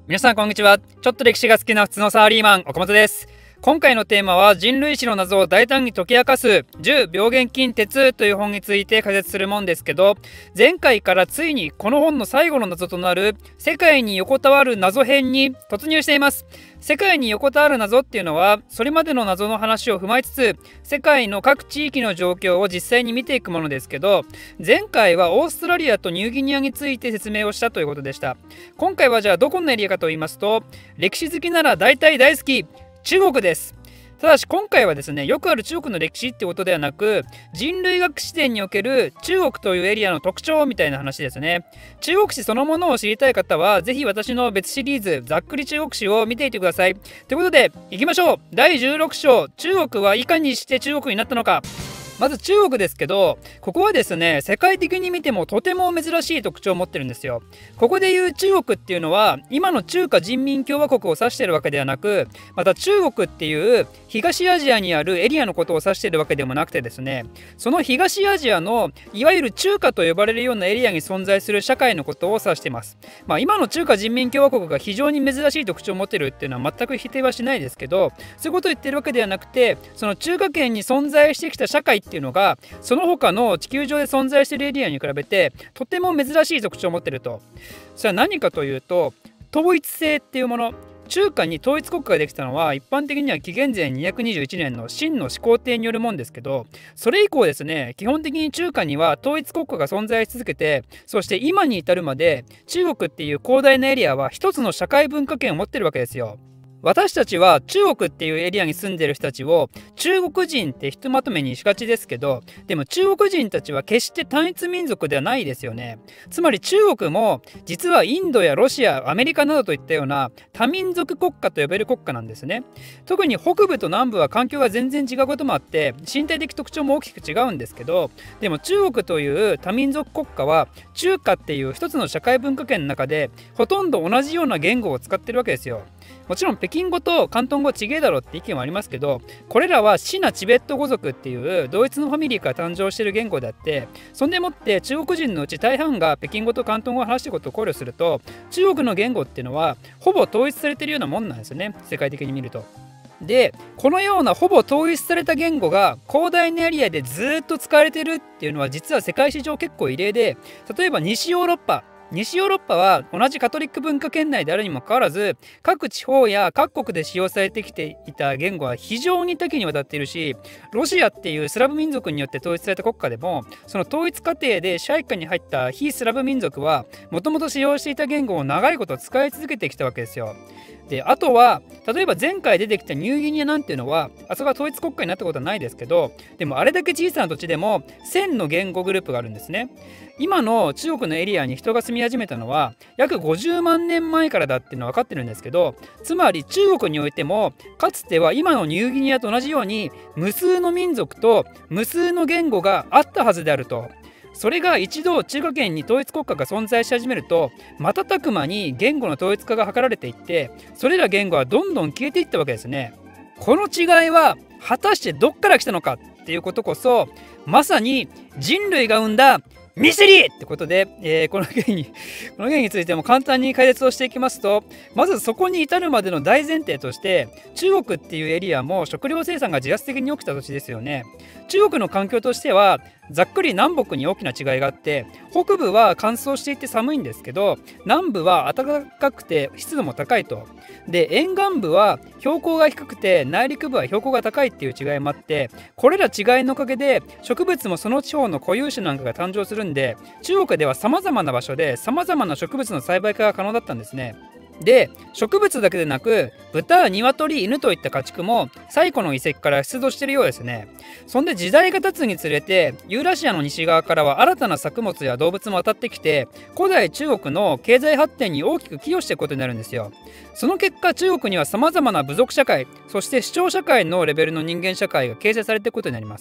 皆さんこんにちは。ちょっと歴史が好きな普通のサラリーマン岡本です。今回のテーマは人類史の謎を大胆に解き明かす10病原菌鉄という本について解説するもんですけど、前回からついにこの本の最後の謎となる世界に横たわる謎編に突入しています。世界に横たわる謎っていうのはそれまでの謎の話を踏まえつつ世界の各地域の状況を実際に見ていくものですけど、前回はオーストラリアとニューギニアについて説明をしたということでした。今回はじゃあどこのエリアかと言いますと、歴史好きなら大体大好き中国です。ただし今回はですね、よくある中国の歴史ってことではなく、人類学視点における中国というエリアの特徴みたいな話ですね。中国史そのものを知りたい方はぜひ私の別シリーズざっくり中国史を見ていてください。ということでいきましょう。第16章、中国はいかにして中国になったのか。まず中国ですけど、ここはですね、世界的に見てもとても珍しい特徴を持ってるんですよ。ここでいう中国っていうのは今の中華人民共和国を指しているわけではなく、また中国っていう東アジアにあるエリアのことを指しているわけでもなくてですね、その東アジアのいわゆる中華と呼ばれるようなエリアに存在する社会のことを指しています。今の中華人民共和国が非常に珍しい特徴を持っているっていうのは全く否定はしないですけど、そういうことを言ってるわけではなくて、その中華圏に存在してきた社会っていうのがその他の地球上で存在しているエリアに比べてとても珍しい特徴を持っていると。それは何かというと、統一性っていうもの。中華に統一国家ができたのは一般的には紀元前221年の秦の始皇帝によるもんですけど、それ以降ですね、基本的に中華には統一国家が存在し続けて、そして今に至るまで中国っていう広大なエリアは一つの社会文化圏を持ってるわけですよ。私たちは中国っていうエリアに住んでる人たちを中国人ってひとまとめにしがちですけど、でも中国人たちは決して単一民族ではないですよね。つまり中国も実はインドやロシア、アメリカなどといったような多民族国家と呼べる国家なんですね。特に北部と南部は環境が全然違うこともあって身体的特徴も大きく違うんですけど、でも中国という多民族国家は中華っていう一つの社会文化圏の中でほとんど同じような言語を使ってるわけですよ。もちろん北京語と広東語違えだろうって意見はありますけど、これらはシナチベット語族っていう同一のファミリーから誕生している言語であって、そんでもって中国人のうち大半が北京語と広東語を話していることを考慮すると、中国の言語っていうのはほぼ統一されているようなもんなんですよね、世界的に見ると。で、このようなほぼ統一された言語が広大なエリアでずっと使われているっていうのは実は世界史上結構異例で、例えば西ヨーロッパは同じカトリック文化圏内であるにもかかわらず、各地方や各国で使用されてきていた言語は非常に多岐にわたっているし、ロシアっていうスラブ民族によって統一された国家でも、その統一過程で支配下に入った非スラブ民族はもともと使用していた言語を長いこと使い続けてきたわけですよ。で、あとは例えば前回出てきたニューギニアなんていうのはあそこが統一国家になったことはないですけど、でもあれだけ小さな土地でも1000の言語グループがあるんですね。今の中国のエリアに人が住み始めたのは約50万年前からだっていうのは分かってるんですけど、つまり中国においてもかつては今のニューギニアと同じように無数の民族と無数の言語があったはずであると。それが一度中華圏に統一国家が存在し始めると、瞬く間に言語の統一化が図られていって、それら言語はどんどん消えていったわけですね。この違いは果たしてどっから来たのかっていうことこそ、まさに人類が生んだミステリーってことで、この件についても簡単に解説をしていきますと、まずそこに至るまでの大前提として、中国っていうエリアも食料生産が自発的に起きた土地ですよね。中国の環境としてはざっくり南北に大きな違いがあって、北部は乾燥していて寒いんですけど、南部は暖かくて湿度も高いと。で、沿岸部は標高が低くて内陸部は標高が高いっていう違いもあって、これら違いのおかげで植物もその地方の固有種なんかが誕生するんで、中国では様々な場所で様々な植物の栽培化が可能だったんですね。で、植物だけでなく豚、鶏、犬といった家畜も最古の遺跡から出土しているようですね。そんで時代が経つにつれてユーラシアの西側からは新たな作物や動物も渡ってきて、古代中国の経済発展に大きく寄与していくことになるんですよ。その結果、中国には様々な部族社会、そして市長社会のレベルの人間社会が形成されていくことになります。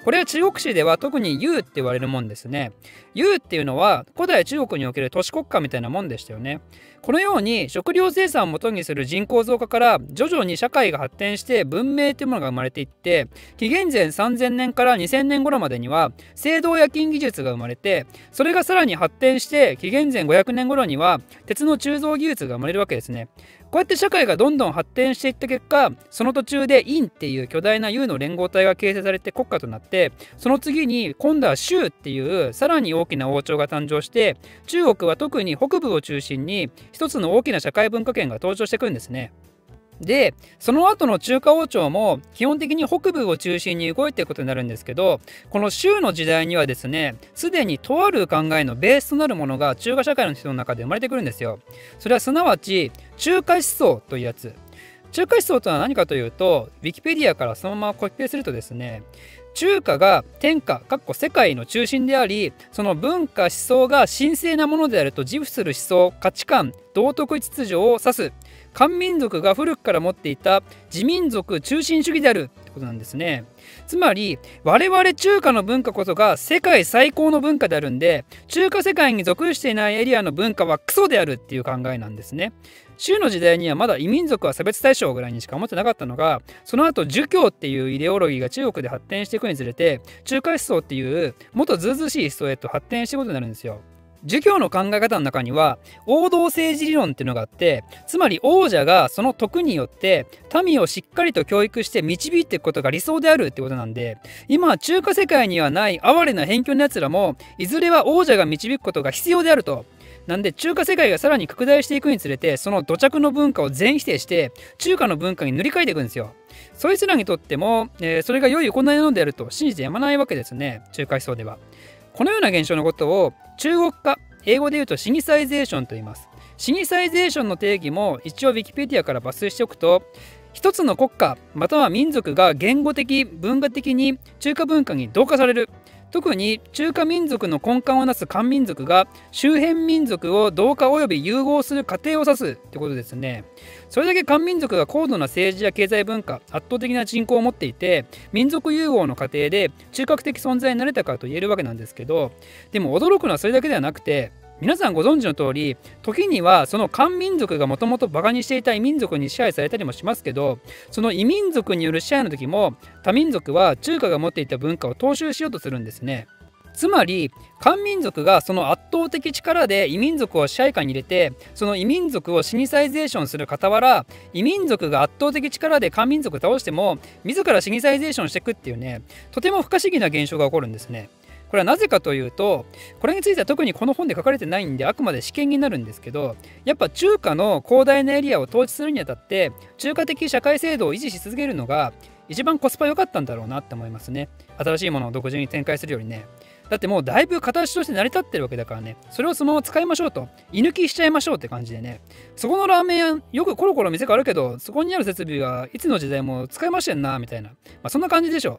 これは中国史では特に裕って言われるもんですね。裕っていうのは古代中国における都市国家みたいなもんでしたよね。このように食料生産をもとにする人口増加から徐々に社会が発展して文明というものが生まれていって、紀元前3000年から2000年頃までには青銅冶金技術が生まれて、それがさらに発展して紀元前500年頃には鉄の鋳造技術が生まれるわけですね。こうやって社会がどんどん発展していった結果、その途中で殷っていう巨大な裕の連合体が形成されて国家となって、その次に今度は周っていうさらに大きな王朝が誕生して、中国は特に北部を中心に一つの大きな社会文化圏が登場してくるんですね。で、その後の中華王朝も基本的に北部を中心に動いていくことになるんですけど、この周の時代にはですね、すでにとある考えのベースとなるものが中華社会の人の中で生まれてくるんですよ。それはすなわち中華思想というやつ。中華思想とは何かというと、ウィキペディアからそのままコピペするとですね、中華が天下世界の中心であり、その文化思想が神聖なものであると自負する思想価値観道徳秩序を指す漢民族が古くから持っていた自民族中心主義であるってことなんですね。つまり我々中華の文化こそが世界最高の文化であるんで、中華世界に属していないエリアの文化はクソであるっていう考えなんですね。周の時代にはまだ異民族は差別対象ぐらいにしか思ってなかったのが、その後儒教っていうイデオロギーが中国で発展していくにつれて、中華思想っていうもっとずうずうしい思想へと発展していくことになるんですよ。儒教の考え方の中には王道政治理論っていうのがあって、つまり王者がその徳によって民をしっかりと教育して導いていくことが理想であるってことなんで、今中華世界にはない哀れな偏見のやつらもいずれは王者が導くことが必要であると。なんで中華世界がさらに拡大していくにつれて、その土着の文化を全否定して中華の文化に塗り替えていくんですよ。そいつらにとっても、それが良い行いなのであると信じてやまないわけですね、中華思想では。このような現象のことを中国化、英語で言うとシニサイゼーションと言います。シニサイゼーションの定義も一応 Wikipedia から抜粋しておくと、一つの国家または民族が言語的文化的に中華文化に同化される。特に中華民族の根幹をなす漢民族が周辺民族を同化及び融合する過程を指すってことですね。それだけ漢民族が高度な政治や経済文化、圧倒的な人口を持っていて、民族融合の過程で中核的存在になれたかと言えるわけなんですけど、でも驚くのはそれだけではなくて、皆さんご存知の通り、時にはその漢民族がもともとバカにしていた異民族に支配されたりもしますけど、その異民族による支配の時も多民族は中華が持っていた文化を踏襲しようとするんですね。つまり漢民族がその圧倒的力で異民族を支配下に入れて、その異民族をシニサイゼーションする傍ら、異民族が圧倒的力で漢民族を倒しても自らシニサイゼーションしていくっていうね、とても不可思議な現象が起こるんですね。これはなぜかというと、これについては特にこの本で書かれてないんであくまで試験になるんですけど、やっぱ中華の広大なエリアを統治するにあたって中華的社会制度を維持し続けるのが一番コスパ良かったんだろうなって思いますね。新しいものを独自に展開するよりね。だってもうだいぶ形として成り立ってるわけだからね、それをそのまま使いましょうと、居抜きしちゃいましょうって感じでね。そこのラーメン屋よくコロコロ店があるけど、そこにある設備がいつの時代も使いましてんなみたいな、そんな感じでしょ。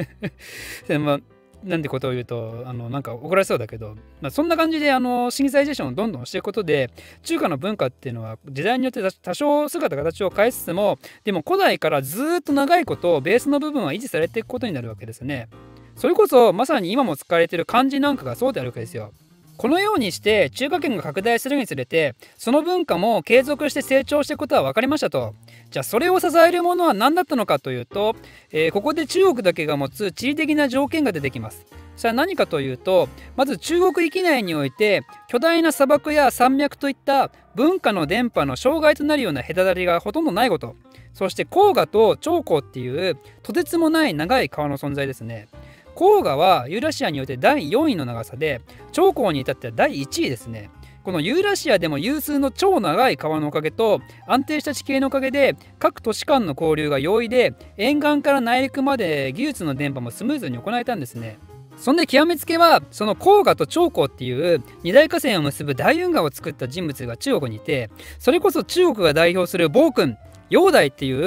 なんてことを言うとなんか怒られそうだけど、そんな感じでシニサイゼーションをどんどんしていくことで、中華の文化っていうのは時代によって多少姿形を変えつつも、でも古代からずっと長いことベースの部分は維持されていくことになるわけですね。それこそまさに今も使われている漢字なんかがそうであるわけですよ。このようにして中華圏が拡大するにつれて、その文化も継続して成長していくことは分かりましたと。じゃあそれを支えるものは何だったのかというと、ここで中国だけが持つ地理的な条件が出てきます。それは何かというと、まず中国域内において巨大な砂漠や山脈といった文化の伝播の障害となるような隔たりがほとんどないこと。そして黄河と長江っていうとてつもない長い川の存在ですね。黄河はユーラシアにおいて第4位の長さで、長江に至っては第1位ですね。このユーラシアでも有数の超長い川のおかげと安定した地形のおかげで、各都市間の交流が容易で、沿岸から内陸まで技術の伝播もスムーズに行えたんですね。そんで極めつけは、その黄河と長江っていう二大河川を結ぶ大運河を作った人物が中国にいて、それこそ中国が代表する暴君陽大っていう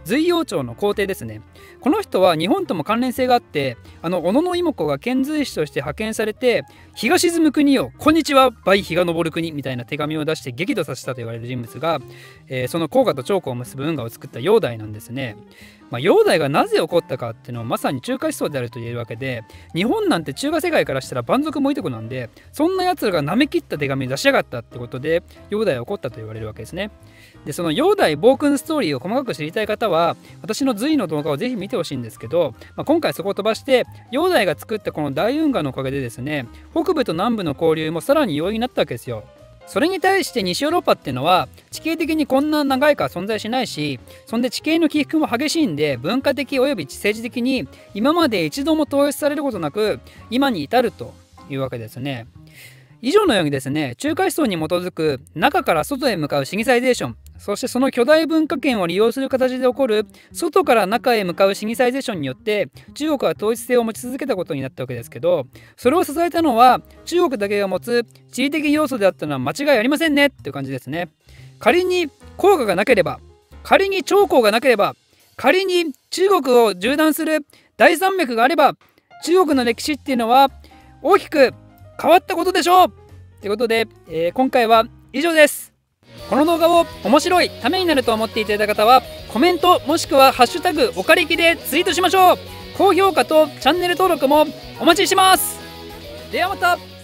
隋王朝の皇帝ですね。この人は日本とも関連性があって、小野妹子が遣隋使として派遣されて、日が沈む国よ、こんにちは、倍日が昇る国みたいな手紙を出して激怒させたと言われる人物が、その黄河と長江を結ぶ運河を作った煬帝なんですね。煬帝がなぜ起こったかっていうのはまさに中華思想であると言えるわけで、日本なんて中華世界からしたら蛮族もいとこなんで、そんな奴らが舐め切った手紙を出しやがったってことで煬帝は起こったと言われるわけですね。でその煬帝暴君ストーリーを細かく知りたい方は私の隋の動画をぜひ見てほしいんですけど、今回そこを飛ばして煬帝が作ったこの大運河のおかげでですね、北部と南部の交流もさらに容易になったわけですよ。それに対して西ヨーロッパっていうのは地形的にこんな長い川存在しないし、そんで地形の起伏も激しいんで、文化的および政治的に今まで一度も統一されることなく今に至るというわけですね。以上のようにですね、中華思想に基づく中から外へ向かうシニサイゼーション、そしてその巨大文化圏を利用する形で起こる外から中へ向かうシニサイゼーションによって中国は統一性を持ち続けたことになったわけですけど、それを支えたのは中国だけが持つ地理的要素であったのは間違いありませんねっていう感じですね。仮に黄河がなければ、仮に長江がなければ、仮に中国を縦断する大山脈があれば、中国の歴史っていうのは大きく変わったことでしょうということで、今回は以上です。この動画を面白い、ためになると思っていただいた方はコメントもしくはハッシュタグおかりきでツイートしましょう。高評価とチャンネル登録もお待ちしてます。ではまた。